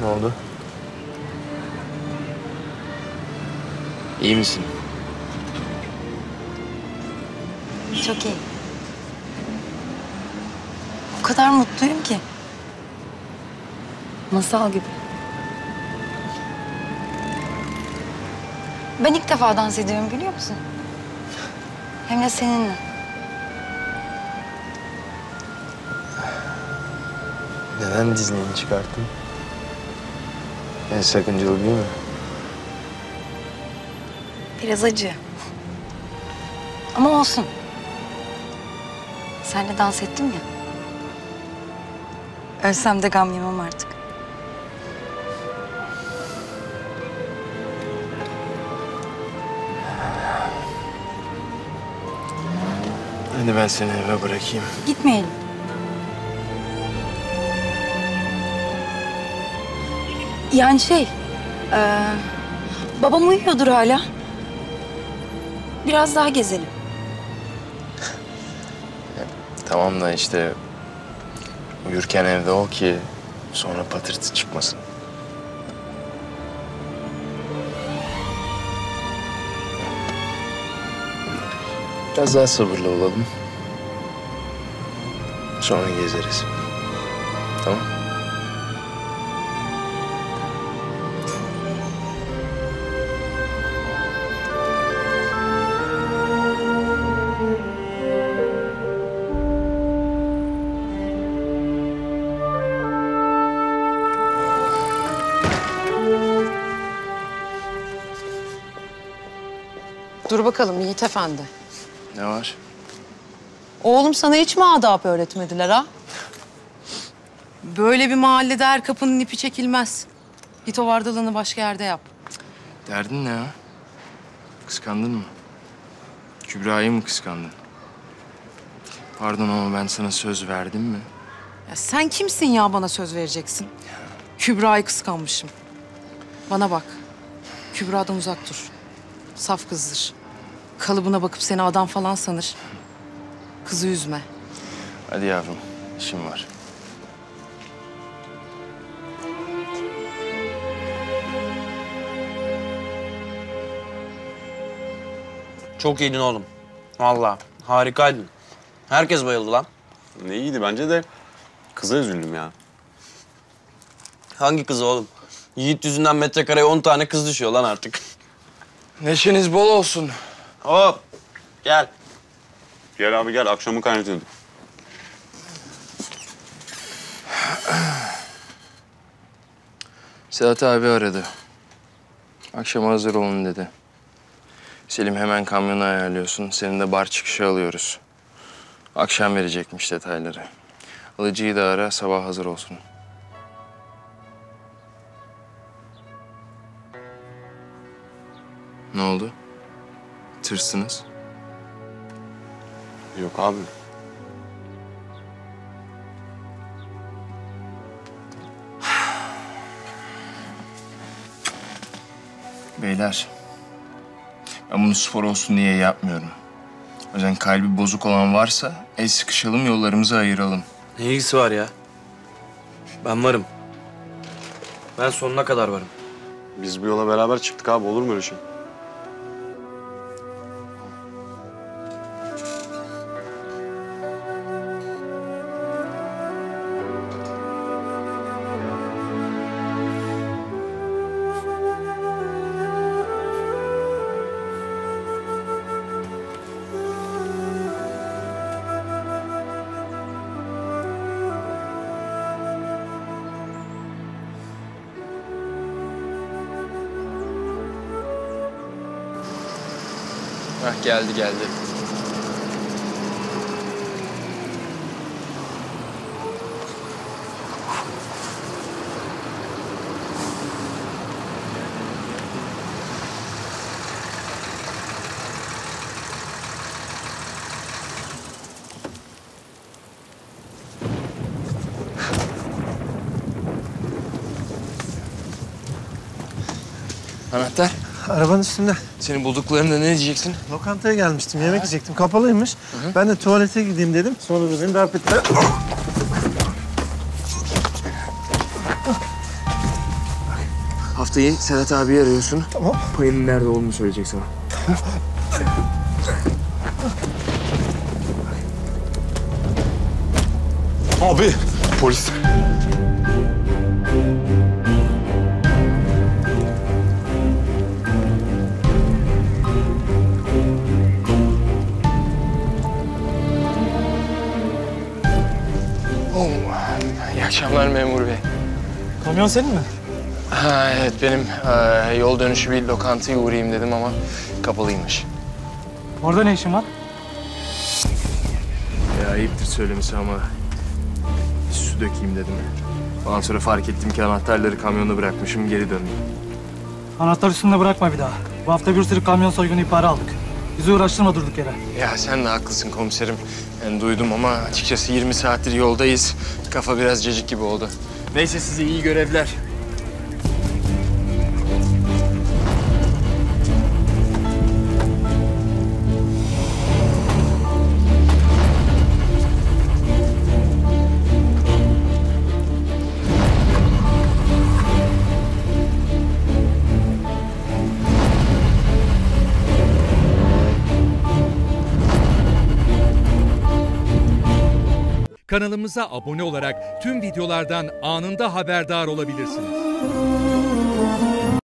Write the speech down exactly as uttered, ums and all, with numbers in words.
Ne oldu? İyi misin? Çok iyi. O kadar mutluyum ki. Masal gibi. Ben ilk defa dans ediyorum biliyor musun? Hem de seninle. Neden dizliğini çıkarttın? En sakıncalı değil mi? Biraz acı. Ama olsun. Seninle dans ettim ya. Ölsem de gam yemem artık. Hadi ben seni eve bırakayım. Gitmeyelim. Yani şey... E, babam uyuyordur hala. Biraz daha gezelim. Tamam da işte uyurken evde ol ki sonra patırtı çıkmasın. Biraz daha sabırlı olalım. Sonra gezeriz. Tamam. Dur bakalım Yiğit Efendi. Ne var? Oğlum sana hiç mi adap öğretmediler ha? Böyle bir mahallede her kapının ipi çekilmez. Git o vardalığını başka yerde yap. Derdin ne ya? Kıskandın mı? Kübra'yı mı kıskandın? Pardon ama ben sana söz verdim mi? Ya sen kimsin ya bana söz vereceksin? Kübra'yı kıskanmışım. Bana bak. Kübra'dan uzak dur. Saf kızdır. Kalıbına bakıp seni adam falan sanır. Kızı üzme. Hadi yavrum, işim var. Çok iyiydin oğlum. Vallahi harikaydın. Herkes bayıldı lan. Ne iyiydi bence de kıza üzüldüm ya. Hangi kızı oğlum? Yiğit yüzünden metrekareye on tane kız düşüyor lan artık. Neşeniz bol olsun. Hop gel. Gel abi gel, akşamı kaynatıyorduk. Sedat abi aradı. Akşama hazır olun dedi. Selim hemen kamyonu ayarlıyorsun. Senin de bar çıkışı alıyoruz. Akşam verecekmiş detayları. Alıcıyı da ara, sabah hazır olsun. Ne oldu? Tırsınız. Yok abi. Beyler, ben bunu spor olsun diye yapmıyorum. O yüzden kalbi bozuk olan varsa el sıkışalım, yollarımızı ayıralım. Ne ilgisi var ya? Ben varım. Ben sonuna kadar varım. Biz bu yola beraber çıktık abi, olur mu öyle şey? Hah, geldi geldi. Anahtar. Arabanın üstünde. Seni bulduklarında ne diyeceksin? Lokantaya gelmiştim, yemek yiyecektim. Kapalıymış. Hı hı. Ben de tuvalete gideyim dedim. Sonra da beni darp ettiler. haftayı Sedat abiyi arıyorsun. Tamam. Payının nerede olduğunu söyleyecek sana. Abi polis. Oh. İyi akşamlar memur bey. Kamyon senin mi? Ha, evet benim. Ee, yol dönüşü bir lokantaya uğrayayım dedim ama kapalıymış. Orada ne işin var? Ya ayıptır söylemesi ama su dökeyim dedim. Ondan sonra fark ettim ki anahtarları kamyonda bırakmışım, geri döndüm. Anahtar üstünde bırakma bir daha. Bu hafta bir sürü kamyon soygunu ihbarı aldık. Bizi uğraştırma durduk yere. Ya sen de haklısın komiserim. Yani duydum ama açıkçası yirmi saattir yoldayız. Kafa biraz cacık gibi oldu. Neyse size iyi görevler. Kanalımıza abone olarak tüm videolardan anında haberdar olabilirsiniz.